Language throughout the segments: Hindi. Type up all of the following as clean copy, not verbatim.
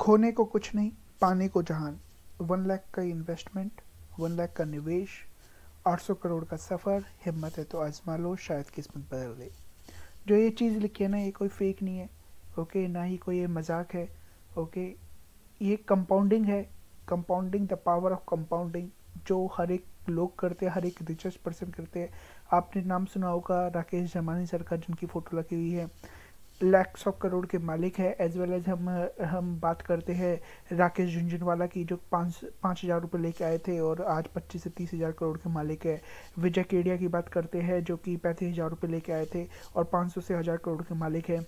खोने को कुछ नहीं, पाने को जहान। 1 लाख का इन्वेस्टमेंट, 1 लाख का निवेश, 800 करोड़ का सफ़र। हिम्मत है तो आजमा लो, शायद किस्मत बदल दे। जो ये चीज़ लिखी है ना, ये कोई फेक नहीं है, ओके, ना ही कोई ये मजाक है, ओके। ये कंपाउंडिंग है, compounding, the power of compounding, जो हर एक लोग करते हैं, हर एक रिचेस्ट पर्सन करते हैं। आपने नाम सुना होगा राकेश जमानी सर का, जिनकी फ़ोटो लगी हुई है, लैक्स ऑफ करोड़ के मालिक है। एज वेल एज हम बात करते हैं राकेश झुंझुनवाला की, जो 5,000 रुपये लेके आए थे और आज 25 से 30,000 करोड़ के मालिक है। विजय केडिया की बात करते हैं, जो कि 35,000 रुपये लेके आए थे और 500 से 1,000 करोड़ के मालिक है।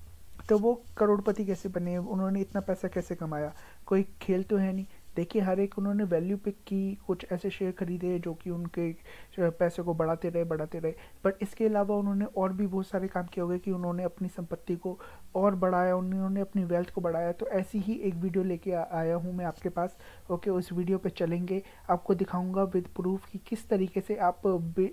तो वो करोड़पति कैसे बने, उन्होंने इतना पैसा कैसे कमाया? कोई खेल तो है नहीं। देखिए, हर एक उन्होंने वैल्यू पिक की, कुछ ऐसे शेयर खरीदे जो कि उनके पैसे को बढ़ाते रहे। बट इसके अलावा उन्होंने और भी बहुत सारे काम किए होंगे कि उन्होंने अपनी संपत्ति को और बढ़ाया, उन्होंने अपनी वेल्थ को बढ़ाया। तो ऐसी ही एक वीडियो लेके आया हूँ मैं आपके पास, ओके। उस वीडियो पे चलेंगे, आपको दिखाऊंगा विद प्रूफ कि किस तरीके से आप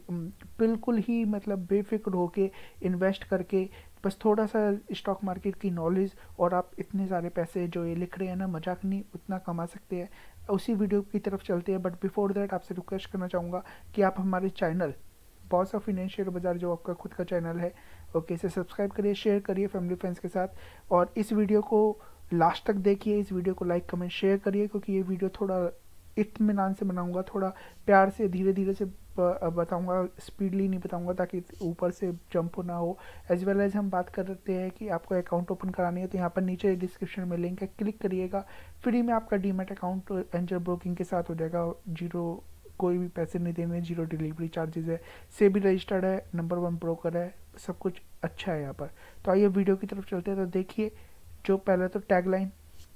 बिल्कुल ही मतलब बेफिक्र होके इन्वेस्ट करके, बस थोड़ा सा स्टॉक मार्केट की नॉलेज, और आप इतने सारे पैसे जो ये लिख रहे हैं ना, मजाक नहीं, उतना कमा सकते हैं। उसी वीडियो की तरफ चलते हैं। बट बिफोर दैट आपसे रिक्वेस्ट करना चाहूँगा कि आप हमारे channel boss of Indian share Bazaar, जो आपका खुद का चैनल है, ओके, इसे सब्सक्राइब करिए, शेयर करिए फैमिली फ्रेंड्स के साथ, और इस वीडियो को लास्ट तक देखिए। इस वीडियो को लाइक कमेंट शेयर करिए, क्योंकि ये वीडियो थोड़ा इत्मीनान से बनाऊंगा, थोड़ा प्यार से, धीरे धीरे से बताऊंगा, स्पीडली नहीं बताऊंगा, ताकि ऊपर से जंप ना हो। एज वेल एज हम बात करते हैं कि आपको अकाउंट ओपन करानी है, तो यहाँ पर नीचे डिस्क्रिप्शन में लिंक है, क्लिक करिएगा। फ्री में आपका डीमैट अकाउंट एंजल ब्रोकिंग के साथ हो जाएगा, जीरो, कोई भी पैसे नहीं देने, जीरो डिलीवरी चार्जेस है, से भी रजिस्टर्ड है, नंबर 1 ब्रोकर है, सब कुछ अच्छा है यहाँ पर। तो आइए वीडियो की तरफ चलते हैं। तो देखिए, जो पहले तो टैगलाइन,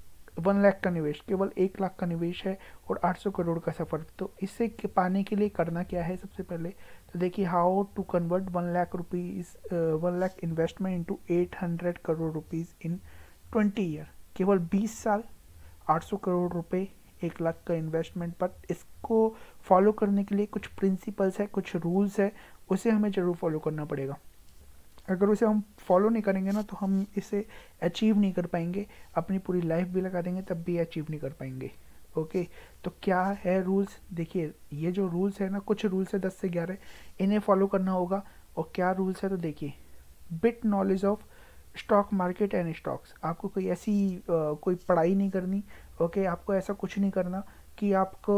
1 लाख का निवेश, केवल 1 लाख का निवेश है और 800 करोड़ का सफ़र। तो इससे पाने के लिए करना क्या है सबसे पहले? तो देखिए, how to convert 1 lakh rupees, 1 lakh investment into 800 crore rupees in 20 year. केवल 20 साल, 800 करोड़ रुपए, 1 लाख का इन्वेस्टमेंट। बट इसको फॉलो करने के लिए कुछ प्रिंसिपल्स है, कुछ रूल्स है, उसे हमें ज़रूर फॉलो करना पड़ेगा। अगर उसे हम फॉलो नहीं करेंगे ना, तो हम इसे अचीव नहीं कर पाएंगे। अपनी पूरी लाइफ भी लगा देंगे, तब भी अचीव नहीं कर पाएंगे, ओके। तो क्या है रूल्स? देखिए, ये जो रूल्स है ना, कुछ रूल्स है 10 से 11, इन्हें फॉलो करना होगा। और क्या रूल्स है? तो देखिए, bit knowledge of stock market and stocks. आपको कोई ऐसी कोई पढ़ाई नहीं करनी, ओके। आपको ऐसा कुछ नहीं करना कि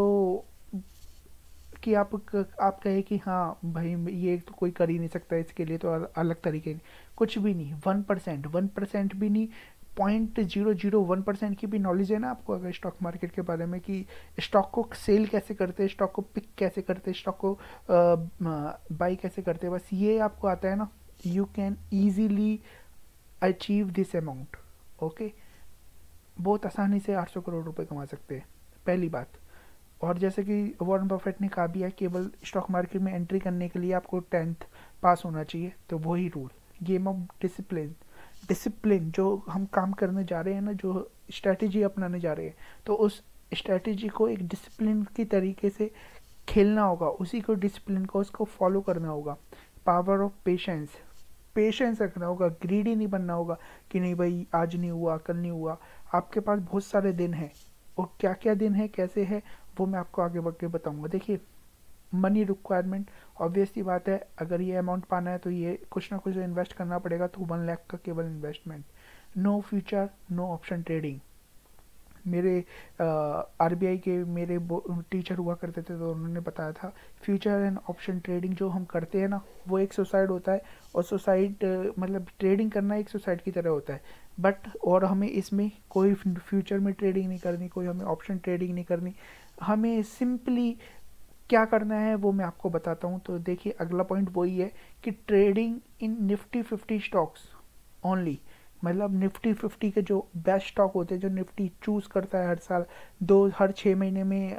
आप कहे कि हाँ भाई, ये तो कोई कर ही नहीं सकता, इसके लिए तो अलग तरीके, कुछ भी नहीं। 1% भी नहीं, 0.001% की भी नॉलेज है ना आपको, अगर स्टॉक मार्केट के बारे में, कि स्टॉक को सेल कैसे करते हैं, स्टॉक को पिक कैसे करते हैं, स्टॉक को बाई कैसे करते हैं, बस ये आपको आता है ना, you can easily achieve this amount, okay. बहुत आसानी से 800 करोड़ रुपए कमा सकते हैं, पहली बात। और जैसे कि वॉरेन बफेट ने कहा भी है, केवल स्टॉक मार्केट में एंट्री करने के लिए आपको 10th पास होना चाहिए। तो वही rule, game of discipline, discipline जो हम काम करने जा रहे हैं ना, जो स्ट्रैटेजी अपनाने जा रहे हैं, तो उस स्ट्रैटेजी को एक डिसिप्लिन की तरीके से खेलना होगा, उसी को डिसिप्लिन को उसको फॉलो करना होगा। पावर ऑफ पेशेंस, पेशेंस रखना होगा, ग्रीडी नहीं बनना होगा कि नहीं भाई आज नहीं हुआ, कल नहीं हुआ। आपके पास बहुत सारे दिन हैं, और क्या क्या दिन है, कैसे है, वो मैं आपको आगे बढ़ के बताऊंगा। देखिए, मनी रिक्वायरमेंट, ऑब्वियस सी बात है, अगर ये अमाउंट पाना है तो ये कुछ ना कुछ इन्वेस्ट करना पड़ेगा। तो 1 लाख का केवल investment, no future, no option trading. मेरे आरबीआई के मेरे टीचर हुआ करते थे, तो उन्होंने बताया था, फ्यूचर एंड ऑप्शन ट्रेडिंग जो हम करते हैं ना, वो एक सुसाइड होता है। और सुसाइड मतलब ट्रेडिंग करना एक सुसाइड की तरह होता है। बट और हमें इसमें कोई फ्यूचर में ट्रेडिंग नहीं करनी, कोई हमें ऑप्शन ट्रेडिंग नहीं करनी, हमें सिंपली क्या करना है वो मैं आपको बताता हूँ। तो देखिए, अगला पॉइंट वही है कि trading in Nifty 50 stocks only. मतलब निफ्टी 50 के जो बेस्ट स्टॉक होते हैं, जो निफ्टी चूज़ करता है हर साल, हर 6 महीने में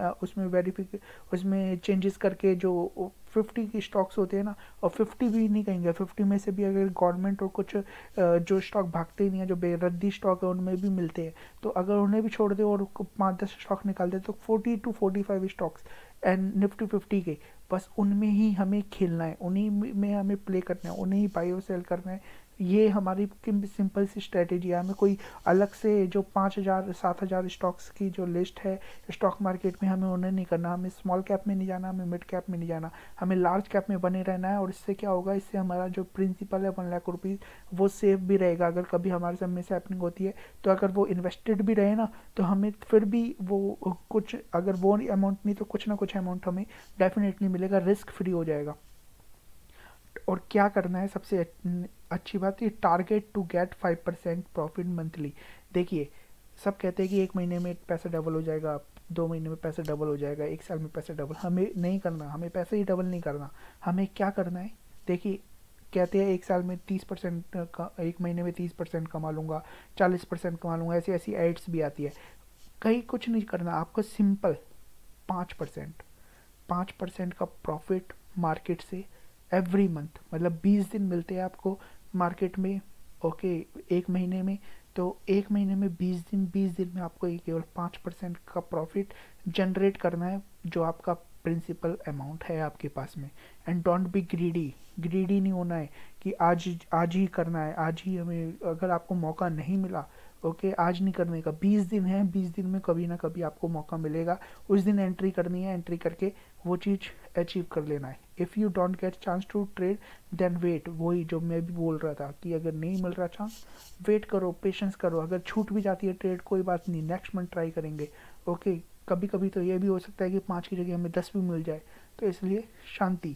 उसमें चेंजेस करके जो 50 की स्टॉक्स होते हैं ना, और 50 भी नहीं कहेंगे, 50 में से भी अगर गवर्नमेंट और कुछ जो स्टॉक भागते ही नहीं है, जो बेरद्दी स्टॉक है, उनमें भी मिलते हैं। तो अगर उन्हें भी छोड़ दे और 5-10 स्टॉक निकाल दे, तो 40 to 45 स्टॉक्स एंड निफ्टी 50 के, बस उनमें ही हमें खेलना है, उन्हीं में हमें प्ले करना है, उन्हें ही बाई और सेल करना है। ये हमारी सिंपल सी स्ट्रेटेजी है। हमें कोई अलग से जो 5,000 7,000 स्टॉक्स की जो लिस्ट है स्टॉक मार्केट में, हमें उन्हें नहीं करना। हमें स्मॉल कैप में नहीं जाना, हमें मिड कैप में नहीं जाना, हमें लार्ज कैप में बने रहना है। और इससे क्या होगा, इससे हमारा जो प्रिंसिपल है 1,00,000 रुपीज़ वो सेफ भी रहेगा। अगर कभी हमारे साथ मिस हैपनिंग होती है तो अगर वो इन्वेस्टेड भी रहे ना, तो हमें फिर भी वो कुछ, अगर वो अमाउंट नहीं तो कुछ ना कुछ अमाउंट हमें डेफिनेटली मिलेगा, रिस्क फ्री हो जाएगा। और क्या करना है, सबसे अच्छी बात है, target to get 5% profit monthly. देखिए, सब कहते हैं कि 1 महीने में पैसा डबल हो जाएगा, 2 महीने में पैसा डबल हो जाएगा, 1 साल में पैसा डबल। हमें नहीं करना, हमें पैसे ही डबल नहीं करना। हमें क्या करना है, देखिए, कहते हैं 1 साल में 30% का, 1 महीने में 30% कमा लूँगा, 40% कमा लूँगा, ऐसी ऐसी एड्स भी आती है। कहीं कुछ नहीं करना आपको, सिंपल 5%, 5% का प्रॉफिट मार्केट से एवरी मंथ, मतलब 20 दिन मिलते हैं आपको मार्केट में, ओके, 1 महीने में। तो 1 महीने में 20 दिन, 20 दिन में आपको ये केवल 5% का प्रॉफिट जनरेट करना है, जो आपका प्रिंसिपल अमाउंट है आपके पास में। And don't be greedy, greedy नहीं होना है कि आज ही करना है, आज ही हमें, अगर आपको मौका नहीं मिला, ओके, आज नहीं करने का, 20 दिन है, 20 दिन में कभी ना कभी आपको मौका मिलेगा, उस दिन एंट्री करनी है, एंट्री करके वो चीज़ अचीव कर लेना है। If you don't get chance to trade then wait, वही जो मैं भी बोल रहा था कि अगर नहीं मिल रहा चांस, वेट करो, पेशेंस करो। अगर छूट भी जाती है ट्रेड, कोई बात नहीं, नेक्स्ट मंथ ट्राई करेंगे, ओके। कभी कभी तो ये भी हो सकता है कि 5 की जगह हमें 10 भी मिल जाए, तो इसलिए शांति।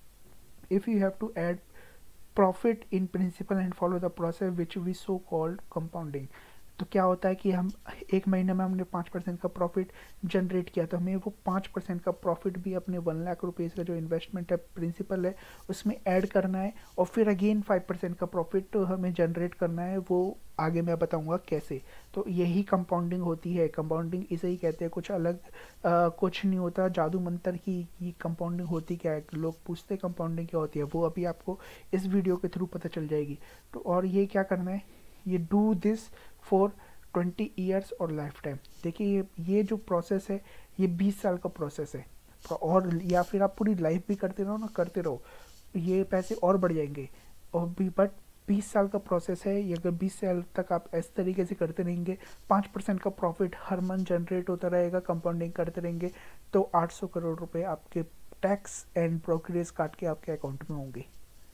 If you have to add profit in principal and follow the process which we so called compounding. तो क्या होता है कि हम 1 महीने में हमने 5% का प्रॉफिट जनरेट किया, तो हमें वो 5% का प्रॉफिट भी अपने 1,00,000 रुपीज़ का जो इन्वेस्टमेंट है, प्रिंसिपल है, उसमें ऐड करना है। और फिर अगेन 5% का प्रॉफिट तो हमें जनरेट करना है, वो आगे मैं बताऊंगा कैसे। तो यही कंपाउंडिंग होती है। कंपाउंडिंग इसे ही कहते हैं, कुछ अलग कुछ नहीं होता, जादू मंतर की कंपाउंडिंग होती क्या है। लोग पूछते हैं कंपाउंडिंग क्या होती है, वो अभी आपको इस वीडियो के थ्रू पता चल जाएगी। तो और ये क्या करना है, ये डू दिस फॉर 20 ईयर्स और लाइफ टाइम। देखिए, ये जो प्रोसेस है, ये 20 साल का प्रोसेस है। और या फिर आप पूरी लाइफ भी करते रहो ना, करते रहो, ये पैसे और बढ़ जाएंगे। और भी, बट 20 साल का प्रोसेस है ये। अगर 20 साल तक आप इस तरीके से करते रहेंगे, 5% का प्रॉफिट हर मंथ जनरेट होता रहेगा, कंपाउंडिंग करते रहेंगे, तो 800 करोड़ रुपए आपके टैक्स एंड ब्रोकरेज काट के आपके अकाउंट में होंगे,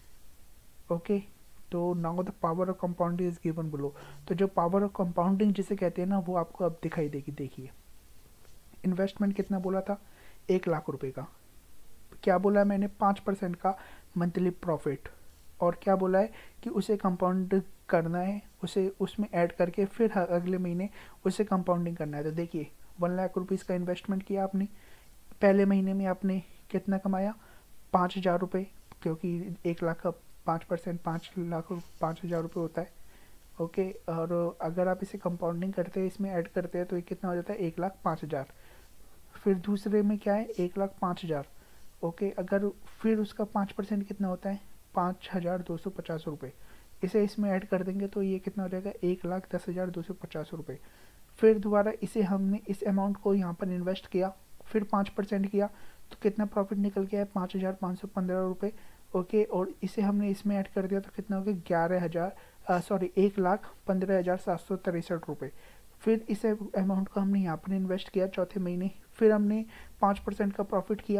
ओके। तो now the power of compounding is given below. तो जो पावर ऑफ कंपाउंडिंग जिसे कहते हैं ना, वो आपको अब दिखाई देगी। देखिए, इन्वेस्टमेंट कितना बोला था, 1,00,000 रुपए का। क्या बोला है मैंने, 5% का मंथली प्रॉफिट। और क्या बोला है कि उसे कंपाउंड करना है, उसे उसमें ऐड करके फिर अगले महीने उसे कंपाउंडिंग करना है। तो देखिए, 1,00,000 रुपीज़ का इन्वेस्टमेंट किया आपने, पहले महीने में आपने कितना कमाया, 5,000 रुपये, क्योंकि 1,00,000 का 5%, 5,00,000 होता है, ओके। और अगर आप इसे कंपाउंडिंग करते हैं, इसमें ऐड करते हैं, तो ये कितना हो जाता है, 1,05,000। फिर दूसरे में क्या है, 1,05,000, ओके। अगर फिर उसका 5% कितना होता है, 5,250 रुपये। इसे इसमें ऐड कर देंगे तो ये कितना हो जाएगा, 1,10,250 रुपये। फिर दोबारा इसे हमने इस अमाउंट को यहाँ पर इन्वेस्ट किया, फिर 5% किया, तो कितना प्रॉफिट निकल के आया, 5,515 रुपये, ओके। और इसे हमने इसमें ऐड कर दिया तो कितना हो गया, 1,15,763 रुपये। फिर इस अमाउंट को हमने यहाँ पर इन्वेस्ट किया चौथे महीने, फिर हमने 5% का प्रॉफिट किया,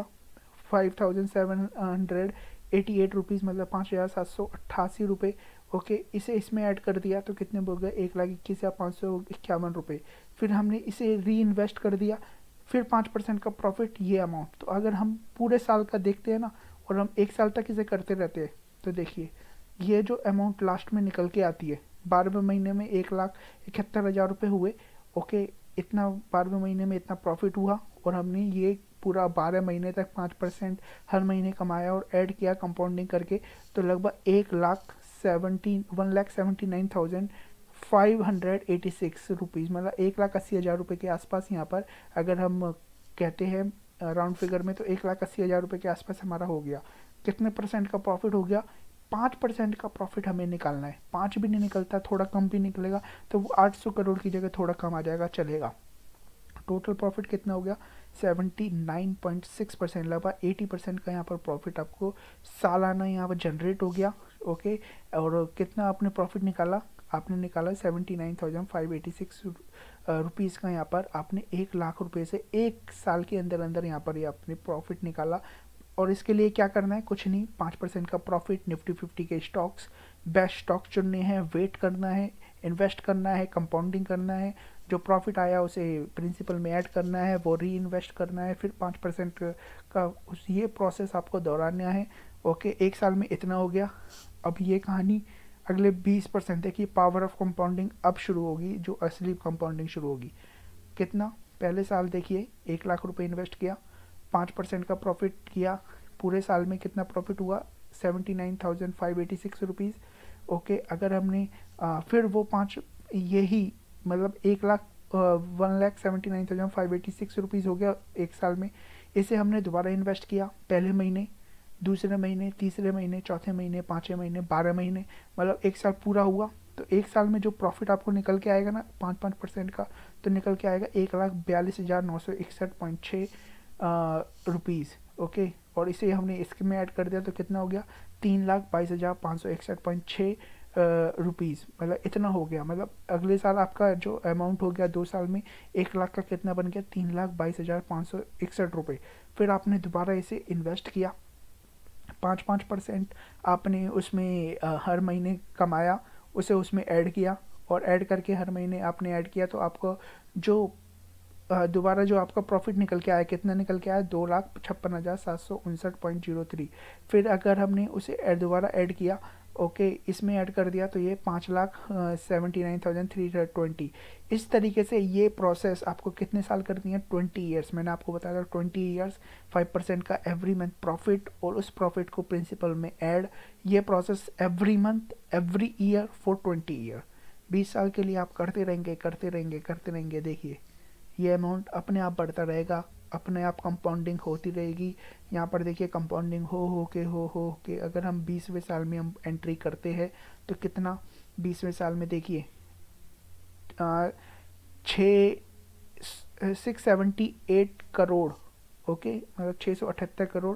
5,788 रुपीज़, मतलब 5,788 रुपये, ओके। इसे इसमें ऐड कर दिया तो कितने बोल गए, 1,21,551 रुपये। फिर हमने इसे री इन्वेस्ट कर दिया, फिर 5% का प्रॉफिट, ये अमाउंट। तो अगर हम पूरे साल का देखते हैं ना, और हम 1 साल तक इसे करते रहते हैं, तो देखिए, ये जो अमाउंट लास्ट में निकल के आती है, 12वें महीने में 1,71,000 रुपये हुए, ओके। इतना 12वें महीने में इतना प्रॉफिट हुआ, और हमने ये पूरा 12 महीने तक 5% हर महीने कमाया और ऐड किया कंपाउंडिंग करके, तो लगभग 1,79,586 रुपीज़, मतलब 1,80,000 रुपये के आसपास यहाँ पर, अगर हम कहते हैं राउंड फिगर में, तो 1,80,000 रुपये के आसपास हमारा हो गया। कितने परसेंट का प्रॉफिट हो गया, 5% का प्रॉफिट हमें निकालना है। 5 भी नहीं निकलता, थोड़ा कम भी निकलेगा, तो वो 800 करोड़ की जगह थोड़ा कम आ जाएगा, चलेगा। टोटल प्रॉफिट कितना हो गया, 79.6%, लगभग 80% का यहाँ पर प्रॉफिट आपको सालाना यहाँ पर जनरेट हो गया। ओके। और कितना आपने प्रॉफिट निकाला, आपने निकाला 79,586 रुपीज़ का। यहाँ पर आपने 1 लाख रुपए से 1 साल के अंदर अंदर यहाँ पर ये आपने प्रॉफिट निकाला। और इसके लिए क्या करना है, कुछ नहीं, 5% का प्रॉफिट, निफ्टी 50 के स्टॉक्स, बेस्ट स्टॉक चुनने हैं, वेट करना है, इन्वेस्ट करना है, कंपाउंडिंग करना है, जो प्रॉफिट आया उसे प्रिंसिपल में ऐड करना है, वो री इन्वेस्ट करना है, फिर 5% का उस ये प्रोसेस आपको दोहराना है। ओके, 1 साल में इतना हो गया। अब ये कहानी अगले 20% है कि पावर ऑफ कंपाउंडिंग अब शुरू होगी, जो असली कंपाउंडिंग शुरू होगी। कितना, पहले साल देखिए 1 लाख रुपए इन्वेस्ट किया, 5% का प्रॉफिट किया, पूरे साल में कितना प्रॉफिट हुआ, 79,586 रुपीज़। ओके, अगर हमने फिर वो पाँच, यही मतलब 1,79,586 रुपीज़ हो गया 1 साल में। इसे हमने दोबारा इन्वेस्ट किया, पहले महीने, दूसरे महीने, तीसरे महीने, चौथे महीने, पाँचवें महीने, 12 महीने, मतलब 1 साल पूरा हुआ। तो 1 साल में जो प्रॉफिट आपको निकल के आएगा ना 5% का, तो निकल के आएगा 1,42,961.6 रुपीज़। ओके, और इसे हमने इसके में ऐड कर दिया तो कितना हो गया, 3,22,561.6 रुपीज़, मतलब इतना हो गया। मतलब अगले साल आपका जो अमाउंट हो गया 2 साल में 1 लाख का, कितना बन गया, 3,22,561 रुपये। फिर आपने दोबारा इसे इन्वेस्ट किया, 5% आपने उसमें हर महीने कमाया, उसे उसमें ऐड किया, और ऐड करके हर महीने आपने ऐड किया, तो आपको जो दोबारा जो आपका प्रॉफिट निकल के आया, कितना निकल के आया, 2,56,759.03। फिर अगर हमने उसे दोबारा ऐड किया, ओके, इसमें ऐड कर दिया, तो ये 5,79,320। इस तरीके से ये प्रोसेस आपको कितने साल करनी है, 20 ईयर्स। मैंने आपको बताया था 20 ईयर्स, 5% का एवरी मंथ प्रॉफिट, और उस प्रॉफिट को प्रिंसिपल में ऐड। ये process every month, every year for 20 year, 20 साल के लिए आप करते रहेंगे, करते रहेंगे, करते रहेंगे। देखिए ये अमाउंट अपने आप बढ़ता रहेगा, अपने आप कंपाउंडिंग होती रहेगी। यहाँ पर देखिए कंपाउंडिंग हो के अगर हम 20वें साल में हम एंट्री करते हैं तो कितना, 20वें साल में देखिए 678 करोड़, ओके, मतलब 678 करोड़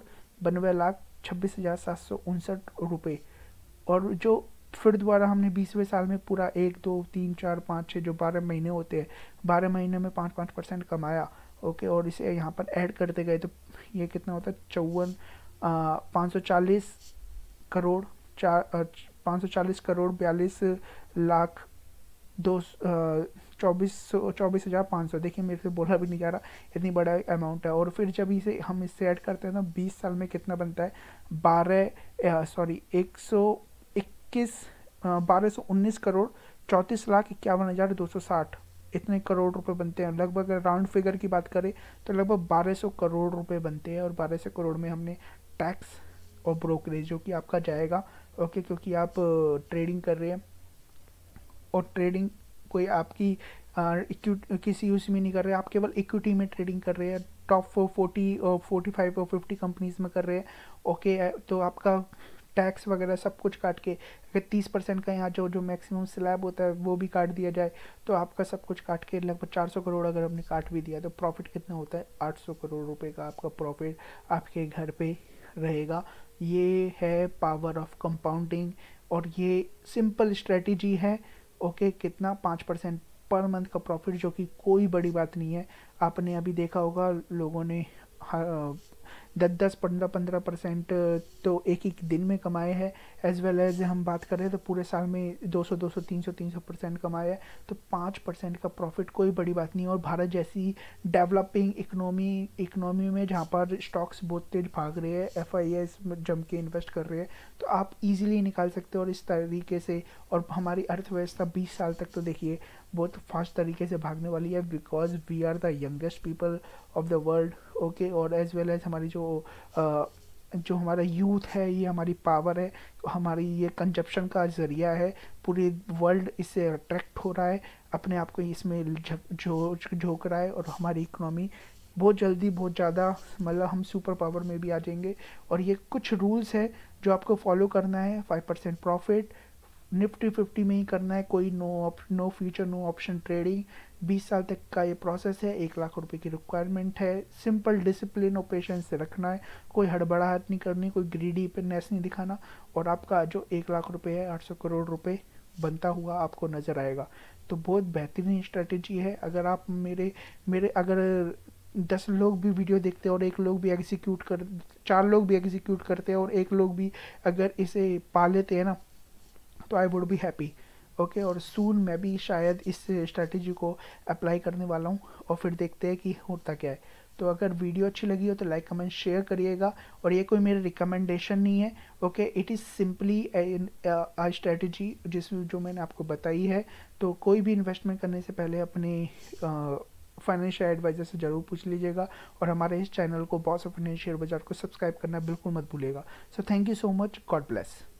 92,26,759 रुपये। और जो फिर दोबारा हमने 20वें साल में पूरा 1 2 3 4 5 6 जो 12 महीने होते हैं, 12 महीने में 5% कमाया। ओके, और इसे यहाँ पर ऐड करते गए तो ये कितना होता है, 540 करोड़ 42 लाख 24,500। देखिए मेरे से बोला भी नहीं जा रहा, इतनी बड़ा अमाउंट है। और फिर जब इसे हम इससे ऐड करते हैं ना 20 साल में कितना बनता है, 1219 करोड़ 34,51,260, इतने करोड़ रुपए बनते हैं। लगभग राउंड फिगर की बात करें तो लगभग 1200 करोड़ रुपए बनते हैं। और 1200 करोड़ में हमने टैक्स और ब्रोकरेज जो कि आपका जाएगा, ओके, क्योंकि आप ट्रेडिंग कर रहे हैं, और ट्रेडिंग कोई आपकी किसी उसमें नहीं कर रहे हैं, आप केवल इक्विटी में ट्रेडिंग कर रहे हैं, टॉप 40 और 45 और 50 कंपनीज में कर रहे हैं। ओके, तो आपका टैक्स वगैरह सब कुछ काट के, अगर 30% का यहाँ जो जो मैक्सिमम स्लैब होता है वो भी काट दिया जाए, तो आपका सब कुछ काट के लगभग 400 करोड़ अगर हमने काट भी दिया, तो प्रॉफिट कितना होता है, 800 करोड़ रुपए का आपका प्रॉफिट आपके घर पे रहेगा। ये है पावर ऑफ कंपाउंडिंग, और ये सिंपल स्ट्रेटजी है। ओके, कितना, 5% पर मंथ का प्रॉफिट, जो कि कोई बड़ी बात नहीं है। आपने अभी देखा होगा लोगों ने 10-10, 15% तो एक एक दिन में कमाए हैं। एज वेल एज हम बात करें तो पूरे साल में 200, 300% कमाए हैं। तो 5% का प्रॉफिट कोई बड़ी बात नहीं है। और भारत जैसी डेवलपिंग इकोनॉमी में जहाँ पर स्टॉक्स बहुत तेज भाग रहे हैं, FIIs जम के इन्वेस्ट कर रहे हैं, तो आप इजीली निकाल सकते हो। और इस तरीके से, और हमारी अर्थव्यवस्था 20 साल तक तो देखिए बहुत फास्ट तरीके से भागने वाली है, because we are the youngest people of the world. Okay, और एज वेल एज हमारी जो हमारा यूथ है, ये हमारी पावर है, हमारी ये कंजप्शन का ज़रिया है। पूरी वर्ल्ड इससे अट्रैक्ट हो रहा है, अपने आप को इसमें झोंक रहा है। और हमारी इकोनॉमी बहुत जल्दी, बहुत ज़्यादा, मतलब हम सुपर पावर में भी आ जाएंगे। और ये कुछ रूल्स है जो आपको फॉलो करना है, 5% प्रॉफिट, निफ्टी 50 में ही करना है, कोई no future no option trading. 20 साल तक का ये प्रोसेस है, 1 लाख रुपए की रिक्वायरमेंट है। सिंपल डिसिप्लिन और पेशेंस से रखना है, कोई हड़बड़ाहट नहीं करनी, कोई ग्रीडीनेस नहीं दिखाना, और आपका जो 1 लाख रुपए है 800 करोड़ रुपए बनता हुआ आपको नजर आएगा। तो बहुत बेहतरीन स्ट्रेटेजी है। अगर आप मेरे मेरे अगर 10 लोग भी वीडियो देखते हैं और 1 लोग भी एग्जीक्यूट कर 4 लोग भी एग्जीक्यूट करते हैं और 1 लोग भी अगर इसे पा लेते हैं ना, तो I would be happy. Okay, और सून मैं भी शायद इस स्ट्रैटेजी को अप्लाई करने वाला हूँ, और फिर देखते हैं कि होता क्या है। तो अगर वीडियो अच्छी लगी हो तो लाइक कमेंट शेयर करिएगा, और ये कोई मेरे रिकमेंडेशन नहीं है। Okay, it is simply a strategy जो मैंने आपको बताई है। तो कोई भी इन्वेस्टमेंट करने से पहले अपने फाइनेंशियल एडवाइजर से ज़रूर पूछ लीजिएगा, और हमारे इस चैनल को बॉस ऑफ इंडियन शेयर बाजार को सब्सक्राइब करना बिल्कुल मत भूलिएगा। So thank you so much, God bless.